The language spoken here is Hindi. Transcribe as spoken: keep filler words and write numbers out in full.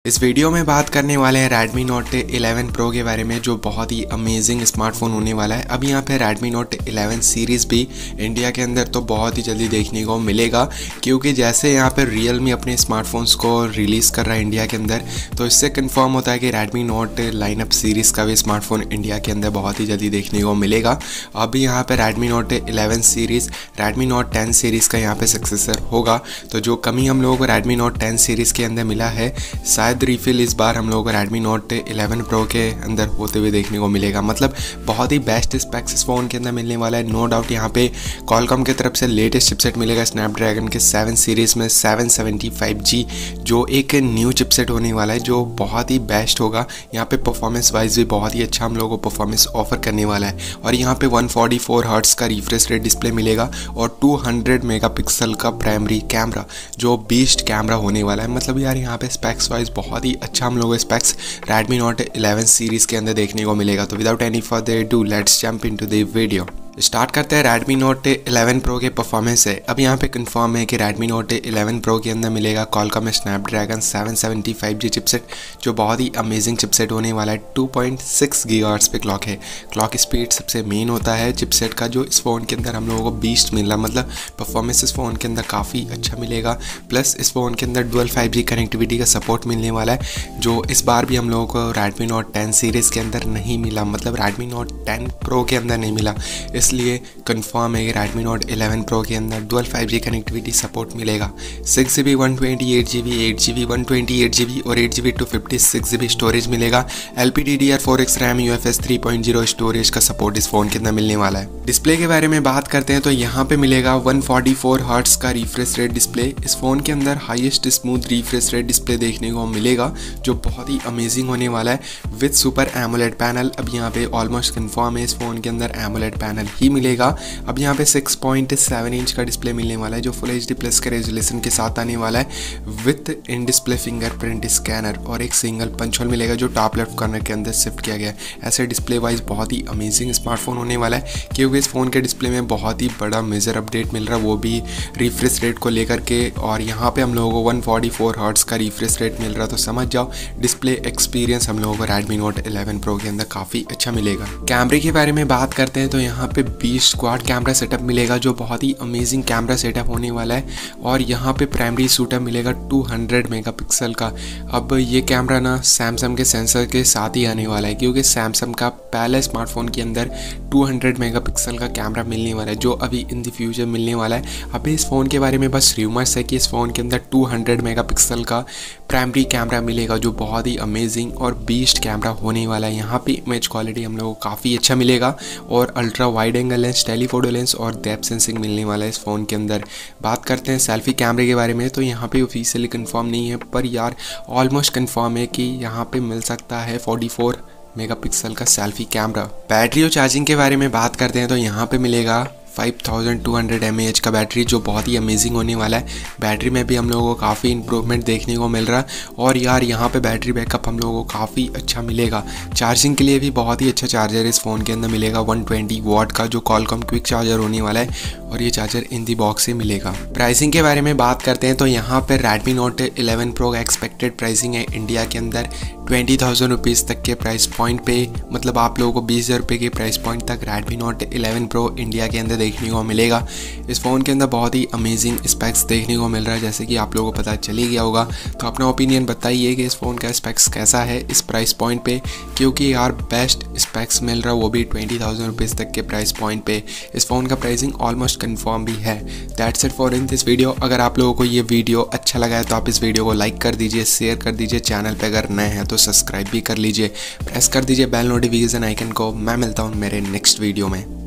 इस वीडियो में बात करने वाले हैं Redmi Note इलेवन Pro के बारे में, जो बहुत ही अमेजिंग स्मार्टफोन होने वाला है। अभी यहाँ पे Redmi Note इलेवन सीरीज़ भी इंडिया के अंदर तो बहुत ही जल्दी देखने को मिलेगा, क्योंकि जैसे यहाँ पे Realme अपने स्मार्टफोन्स को रिलीज़ कर रहा है इंडिया के अंदर, तो इससे कंफर्म होता है कि Redmi Note लाइनअप सीरीज़ का भी स्मार्टफोन इंडिया के अंदर बहुत ही जल्दी देखने को मिलेगा। अभी यहाँ पे Redmi Note eleven series Redmi Note ten series का यहाँ पे सक्सेसर होगा। तो जो कमी हम लोगों को Redmi Note टेन सीरीज़ के अंदर मिला है, शायद रिफिल इस बार हम लोगों को Redmi Note इलेवन Pro के अंदर होते हुए देखने को मिलेगा। मतलब बहुत ही बेस्ट स्पेक्स इस फ़ोन के अंदर मिलने वाला है। नो डाउट यहाँ पे Qualcomm की तरफ से लेटेस्ट चिपसेट मिलेगा स्नैपड्रैगन के सेवन सीरीज़ में सेवन सेवेंटी फाइव जी, जो एक न्यू चिपसेट होने वाला है, जो बहुत ही बेस्ट होगा। यहाँ पे परफॉर्मेंस वाइज भी बहुत ही अच्छा हम लोगों को परफॉर्मेंस ऑफर करने वाला है। और यहाँ पे वन फोर्टी फोर हर्ट्ज़ का रिफ्रेश रेट डिस्प्ले मिलेगा और टू हंड्रेड मेगापिक्सल का प्राइमरी कैमरा, जो बीस्ट कैमरा होने वाला है। मतलब यार यहाँ पे स्पेक्स वाइज बहुत ही अच्छा हम लोगों को specs Redmi Note eleven series के अंदर देखने को मिलेगा। तो without any further do let's jump into the video. Start करते हैं Redmi Note इलेवन Pro के परफॉर्मेंस से। अब यहाँ पे कंफर्म है कि Redmi Note इलेवन Pro के अंदर मिलेगा Qualcomm Snapdragon seven seventy five G chipset, जो बहुत ही अमेजिंग चिपसेट होने वाला है। टू पॉइंट सिक्स गीगाहर्ट्ज़ पे क्लॉक है। क्लॉक स्पीड सबसे मेन होता है चिपसेट का, जो इस फ़ोन के अंदर हम लोगों को बीस्ट मिल रहा, मतलब परफॉर्मेंस इस फ़ोन के अंदर काफ़ी अच्छा मिलेगा। प्लस इस फ़ोन के अंदर डुअल फाइव जी कनेक्टिविटी का सपोर्ट मिलने वाला है, जो इस बार भी हम लोगों को Redmi Note टेन सीरीज़ के अंदर नहीं मिला, मतलब Redmi Note टेन Pro के अंदर नहीं मिला। इसलिए कंफर्म है कि Redmi Note इलेवन Pro के अंदर dual five G connectivity support मिलेगा। Six G B one twenty eight G B eight G B one twenty eight G B और eight G B two fifty six G B storage मिलेगा। L P D D R four X RAM U F S three point zero storage का सपोर्ट इस फ़ोन के अंदर मिलने वाला है। डिस्प्ले के बारे में बात करते हैं तो यहाँ पे मिलेगा वन फोर्टी फोर हर्ट्ज़ का रिफ्रेश रेट डिस्प्ले। इस फ़ोन के अंदर highest smooth refresh rate display देखने को मिलेगा, जो बहुत ही अमेजिंग होने वाला है विद सुपर एमोलेड पैनल। अब यहाँ पे ऑलमोस्ट कंफर्म है इस फ़ोन के अंदर एमोलेड पैनल ही मिलेगा। अब यहाँ पे सिक्स पॉइंट सेवन इंच का डिस्प्ले मिलने वाला है, जो फुल एच डी प्लस के रेजोल्यूशन के साथ आने वाला है with in display fingerprint scanner, और एक सिंगल पंच होल मिलेगा जो टॉप लेफ्ट कॉर्नर के अंदर शिफ्ट किया गया है। ऐसे डिस्प्ले वाइज बहुत ही अमेजिंग स्मार्टफोन होने वाला है, क्योंकि इस फ़ोन के डिस्प्ले में बहुत ही बड़ा मेजर अपडेट मिल रहा है, वो भी रिफ्रेश रेट को लेकर के। और यहाँ पे हम लोगों को वन फोर्टी फोर हर्ट्ज़ का रिफ्रेश रेट मिल रहा है, तो समझ जाओ डिस्प्ले एक्सपीरियंस हम लोगों को Redmi Note इलेवन Pro के अंदर काफ़ी अच्छा मिलेगा। कैमरे के बारे में बात करते हैं तो यहाँ पे बीस क्वाड कैमरा सेटअप मिलेगा, जो बहुत ही अमेजिंग कैमरा सेटअप होने वाला है। और यहाँ पे प्राइमरी शूटर मिलेगा टू हंड्रेड मेगापिक्सल का। अब ये कैमरा ना सैमसंग के सेंसर के साथ ही आने वाला है, क्योंकि सैमसंग का पहले स्मार्टफोन के अंदर टू हंड्रेड मेगापिक्सल का कैमरा मिलने वाला है, जो अभी इन द फ्यूचर मिलने वाला है। अभी इस फ़ोन के बारे में बस रूमर्स है कि इस फ़ोन के अंदर टू हंड्रेड मेगापिक्सल का प्राइमरी कैमरा मिलेगा, जो बहुत ही अमेजिंग और बीस्ट कैमरा होने वाला है। यहाँ पे इमेज क्वालिटी हम लोगों को काफ़ी अच्छा मिलेगा, और ultra wide angle lens, telephoto lens और डेप्थ सेंसिंग मिलने वाला है इस फ़ोन के अंदर। बात करते हैं सेल्फी कैमरे के बारे में, तो यहाँ पे ऑफिशियली कंफर्म नहीं है, पर यार ऑलमोस्ट कंफर्म है कि यहाँ पे मिल सकता है फोर्टी फोर मेगापिक्सल का सेल्फी कैमरा। बैटरी और चार्जिंग के बारे में बात करते हैं तो यहाँ पे मिलेगा five thousand two hundred M A H का बैटरी, जो बहुत ही अमेजिंग होने वाला है। बैटरी में भी हम लोगों को काफ़ी इंप्रूवमेंट देखने को मिल रहा है, और यार यहाँ पे बैटरी बैकअप हम लोगों को काफ़ी अच्छा मिलेगा। चार्जिंग के लिए भी बहुत ही अच्छा चार्जर इस फ़ोन के अंदर मिलेगा वन ट्वेंटी वाट का, जो Qualcomm क्विक चार्जर होने वाला है, और ये चार्जर इन दी बॉक्स से मिलेगा। प्राइसिंग के बारे में बात करते हैं तो यहाँ पर Redmi Note इलेवन Pro का एक्सपेक्टेड प्राइसिंग है इंडिया के अंदर ट्वेंटी थाउजेंड रुपीज़ तक के प्राइस पॉइंट पे, मतलब आप लोगों को बीस हज़ार रुपये के प्राइस पॉइंट तक Redmi Note eleven Pro India के अंदर देखने को मिलेगा। इस फ़ोन के अंदर बहुत ही अमेजिंग स्पेक्स देखने को मिल रहा है, जैसे कि आप लोगों को पता चल ही गया होगा। तो अपना ओपिनियन बताइए कि इस फ़ोन का स्पेक्स कैसा है इस प्राइस पॉइंट पे, क्योंकि यार बेस्ट स्पेक्स मिल रहा है, वो भी ट्वेंटी थाउजेंड रुपीज़ तक के प्राइस पॉइंट पे। इस फ़ोन का प्राइसिंग ऑलमोस्ट कन्फर्म भी है। That's it for in this video. अगर आप लोगों को ये वीडियो अच्छा लगा है तो आप इस वीडियो को लाइक कर दीजिए, शेयर कर दीजिए, चैनल पे अगर नए हैं तो सब्सक्राइब भी कर लीजिए, प्रेस कर दीजिए बेल नोटिफिकेशन आइकन को। मैं मिलता हूँ मेरे नेक्स्ट वीडियो में।